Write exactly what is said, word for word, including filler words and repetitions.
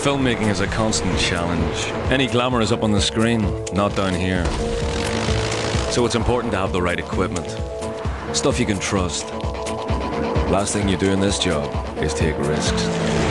Filmmaking is a constant challenge. Any glamour is up on the screen, not down here. So it's important to have the right equipment. Stuff you can trust. Last thing you do in this job is take risks.